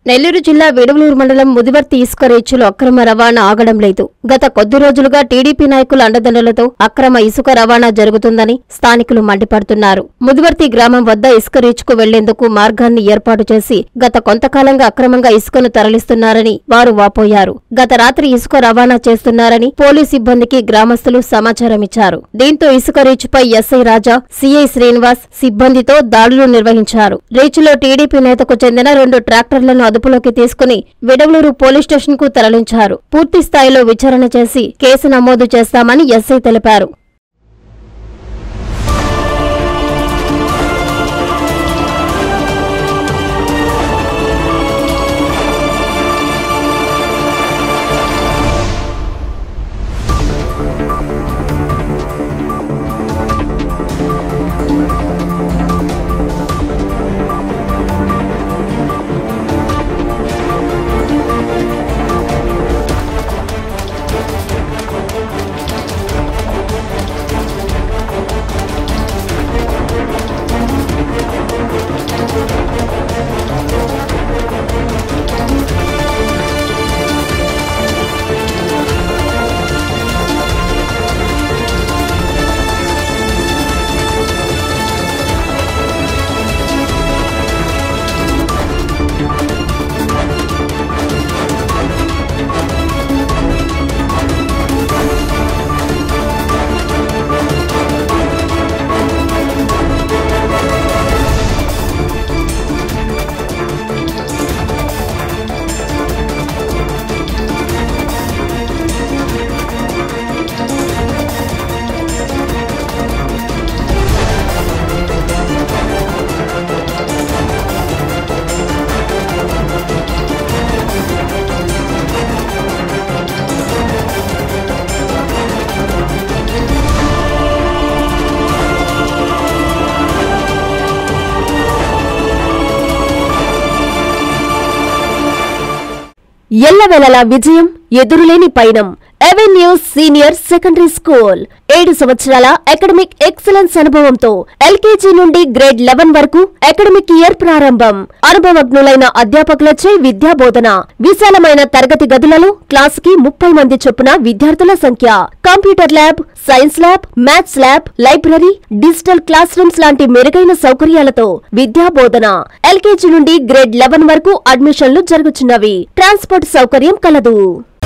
నెల్లూరు జిల్లా వేడువలూరు మండలం ముదివర్తి ఇసుక రీచ్లో అక్రమ రవాణా ఆగడం లేదు. గత కొద్ది రోజులుగా టీడీపీ నాయకుల అండదండలతో అక్రమ ఇసుక రవాణా జరుగుతుందని స్థానికులు మండిపడుతున్నారు. ముదివర్తి గ్రామం వద్ద ఇసుక రీచ్కు వెళ్లేందుకు మార్గాన్ని ఏర్పాటు చేసి గత కొంతకాలంగా అక్రమంగా ఇసుకను తరలిస్తున్నారని వారు వాపోయారు. గత రాత్రి ఇసుక రవాణా చేస్తున్నారని పోలీసు సిబ్బందికి గ్రామస్తులు సమాచారం ఇచ్చారు. దీంతో ఇసుక రీచ్పై ఎస్ఐ రాజా, సిఐ శ్రీనివాస్ సిబ్బందితో దాడులు నిర్వహించారు. రీచ్లో టీడీపీ నేతకు చెందిన 2 ట్రాక్టర్లను అదుపులోకి తీసుకుని వేడువలూరు పోలీస్ స్టేషన్ కు తరలించారు. పూర్తి స్థాయిలో విచారణ చేసి కేసు నమోదు చేస్తామని ఎస్ఐ తెలిపారు. ఎల్లవేళలా విజయం, ఎదురులేని పయనం. అవెన్యూస్ సీనియర్ సెకండరీ స్కూల్ 7 సంవత్సరాల అకాడమిక్ ఎక్సలెన్స్ అనుభవంతో ఎల్కేజీ నుండి గ్రేడ్ 11 వరకు అకాడమిక్ ఇయర్ ప్రారంభం. అనుభవజ్ఞులైన అధ్యాపకులచే విద్యాబోధన. విశాలమైన తరగతి గదులలో క్లాసుకి 30 మంది చొప్పున విద్యార్థుల సంఖ్య. Computer lab, science lab, maths lab, library, digital classrooms లాంటి మెరుగైన సౌకర్యాలతో విద్యాబోధన. ఎల్కేజీ నుండి గ్రేడ్ 11 వరకు అడ్మిషన్లు జరుగుతున్నవి. ట్రాన్స్పోర్ట్ సౌకర్యం కలదు.